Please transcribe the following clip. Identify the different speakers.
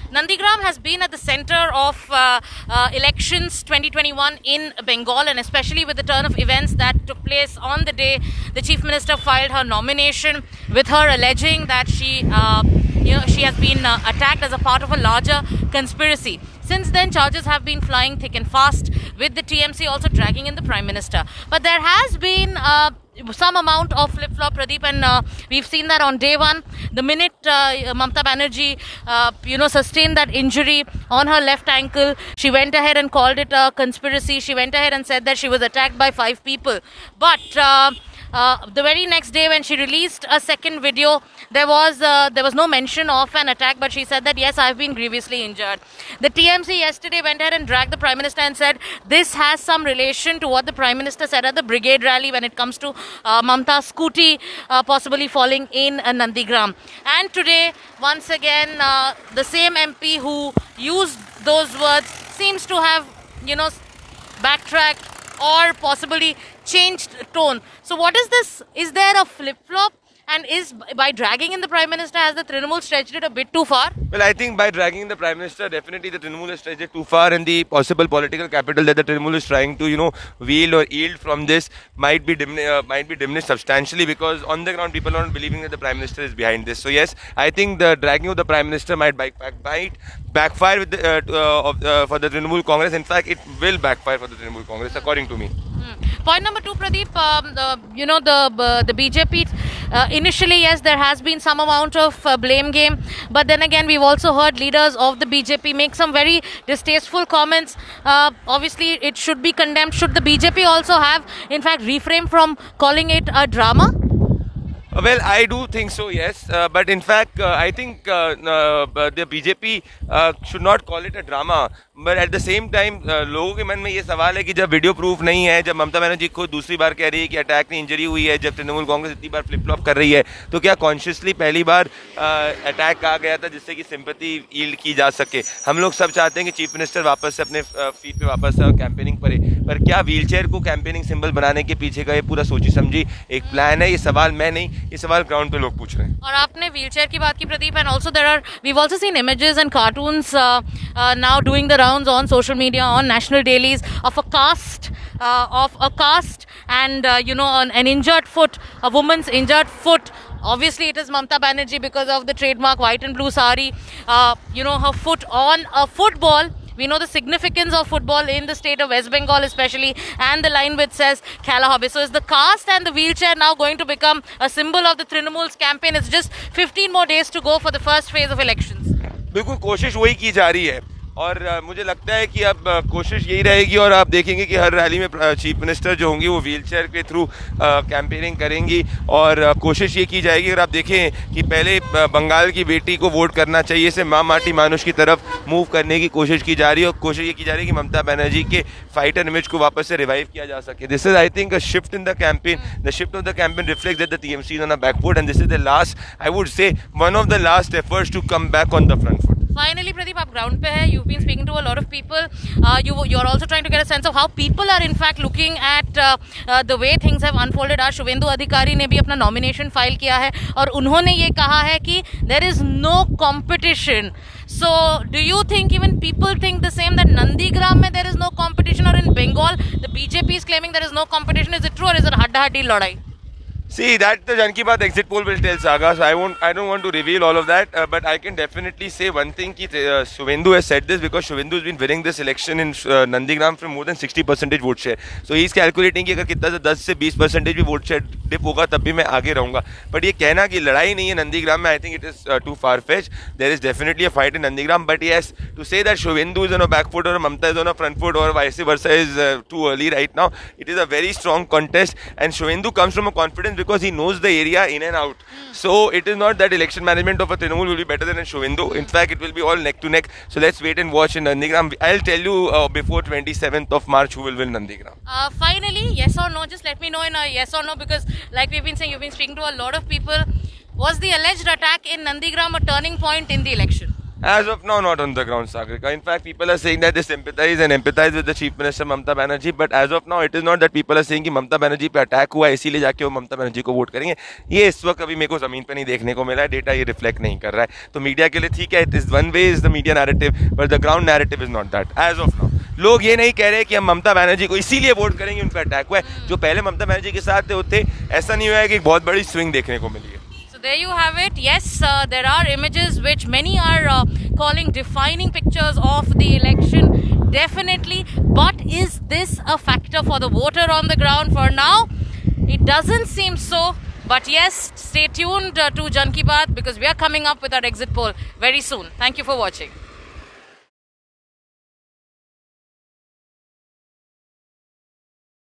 Speaker 1: Nandigram has been at the center of elections 2021 in Bengal, and especially with the turn of events that took place on the day the Chief Minister filed her nomination, with her alleging that she has been attacked as a part of a larger conspiracy. Since then, charges have been flying thick and fast, with the TMC also dragging in the Prime Minister. But there has been some amount of flip-flop, Pradeep, and we've seen that on day one. The minute Mamata Banerjee, sustained that injury on her left ankle, she went ahead and called it a conspiracy. She went ahead and said that she was attacked by 5 people. But the very next day, when she released a second video, there was no mention of an attack, but she said that yes, I've been grievously injured. The TMC yesterday went ahead and dragged the Prime Minister and said this has some relation to what the Prime Minister said at the brigade rally when it comes to Mamata's scooty possibly falling in Nandigram. And today, once again, the same MP who used those words seems to have, backtracked or possibly changed tone. So what is this? Is there a flip-flop? And is by dragging in the Prime Minister, has the Trinamool stretched it a bit too far?
Speaker 2: Well, I think by dragging in the Prime Minister, definitely the Trinamool has stretched it too far, and the possible political capital that the Trinamool is trying to, wield or yield from this might be diminished substantially, because on the ground people are not believing that the Prime Minister is behind this. So yes, I think the dragging of the Prime Minister might backfire with for the Trinamool Congress. In fact, it will backfire for the Trinamool Congress, according to me.
Speaker 1: Point number 2, Pradeep, the BJP, initially, yes, there has been some amount of blame game, but then again, we've also heard leaders of the BJP make some very distasteful comments. Obviously, it should be condemned. Should the BJP also have, in fact, refrained from calling it a drama?
Speaker 2: Well, I do think so, yes. But in fact, I think the BJP should not call it a drama. But at the same time, लोगों के मन में ये सवाल है कि जब video proof नहीं है, जब ममता बनर्जी खुद दूसरी बार कह रही है कि अटैक में इंजरी हुई है, जब तृणमूल कांग्रेस इतनी बार फ्लिप फ्लॉप कर रही है, तो क्या कॉन्शियसली पहली बार अटैक कहा गया था जिससे कि सिंपैथी यील्ड की जा सके? हम लोग सब चाहते हैं कि चीफ मिनिस्टर वापस से अपने फीट पे वापस कैंपेनिंग करे, पर क्या व्हीलचेयर को कैंपेनिंग सिंबल बनाने के पीछे का ये पूरा सोची समझी एक प्लान है? ये सवाल मैं नहीं, ये सवाल ग्राउंड पे लोग पूछ रहे हैं.
Speaker 1: और आपने व्हीलचेयर की बात की, Pradeep, and also we've also seen images and cartoons now doing the rounds on social media, on national dailies, of a cast and an injured foot, a woman's injured foot. Obviously, it is Mamata Banerjee because of the trademark white and blue sari. Her foot on a football. We know the significance of football in the state of West Bengal especially, and the line which says Khela Hobe. So is the cast and the wheelchair now going to become a symbol of the Trinamool's campaign? It's just 15 more days to go for the first phase of elections.
Speaker 2: बिल्कुल कोशिश वही की जा रही है, और मुझे लगता है कि अब कोशिश यही रहेगी, और आप देखेंगे कि हर रैली में चीफ मिनिस्टर जो होंगी वो व्हीलचेयर के थ्रू कैंपेनिंग करेंगी, और कोशिश ये की जाएगी. अगर आप देखें कि पहले बंगाल की बेटी को वोट करना चाहिए से माँ माटी मानुष की तरफ मूव करने की कोशिश की जा रही है, और कोशिश ये की जा रही है कि ममता बनर्जी के फाइटर इमेज को वापस से रिवाइव किया जा सके. This is, I think, a shift in the campaign. The shift of the campaign reflects that the TMC is on a back foot, and this is the last, I would say one of the last efforts to come back on the front foot.
Speaker 1: Finally, Pradeep, आप ground पे है. You've been speaking to a lot of people. You're also trying to get a sense of how people are in fact looking at the way things have unfolded. आज शुवेंदु अधिकारी ने भी अपना nomination file किया है, और उन्होंने ये कहा है कि there is no competition. So, do you think even people think the same, that Nandigram में there is no competition, or in Bengal the BJP is claiming there is no competition? Is it true, or is it hadda-haddi ladai?
Speaker 2: See, that the Jan Ki Baat exit poll will tell, Saga, so I don't want to reveal all of that, but I can definitely say one thing, ki Suvendu has said this because Suvendu has been winning this election in Nandigram from more than 60% vote share. So he is calculating कि अगर कितना से 10 से 20% भी vote share dip होगा तब भी मैं आगे रहूँगा. But ये कहना कि लड़ाई नहीं है नंदीग्राम में, I think it is too far fetched. There is definitely a fight in Nandigram, but yes, to say that Suvendu is on a back foot or Mamata is on a front foot or vice versa is too early right now. It is a very strong contest, and Suvendu comes from a confidence because he knows the area in and out. So it is not that election management of a Trinamool will be better than a Suvendu. In fact, it will be all neck to neck. So let's wait and watch in Nandigram. I'll tell you before 27th of March who will win Nandigram.
Speaker 1: Finally, yes or no? Just let me know in a yes or no, because like we've been saying, you've been speaking to a lot of people. Was the alleged attack in Nandigram a turning point in the election?
Speaker 2: As of now, not on the ground, Sagarika. In fact, people are saying that they sympathize and empathize with the Chief Minister Mamata Banerjee, but as of now, it is not that people are saying कि ममता बनर्जी पे attack हुआ है इसीलिए जाके वो ममता बनर्जी को vote करेंगे. ये इस वक्त अभी मेरे को जमीन पे नहीं देखने को मिला है. डेटा ये रिफ्लेक्ट नहीं कर रहा है. तो मीडिया के लिए ठीक है, it is one way is the media narrative, but the ground narrative is not that as of now. लोग ये नहीं कह रहे कि हम ममता बनर्जी को इसीलिए वोट करेंगे उन पर अटैक हुआ है. जो पहले ममता बनर्जी के साथ थे ऐसा नहीं हुआ है कि एक बहुत बड़ी स्विंग देखने को मिली है.
Speaker 1: There you have it. Yes, there are images which many are calling defining pictures of the election. Definitely. But is this a factor for the voter on the ground? For now, it doesn't seem so. But yes, stay tuned to Jan Ki Baat because we are coming up with our exit poll very soon. Thank you for watching.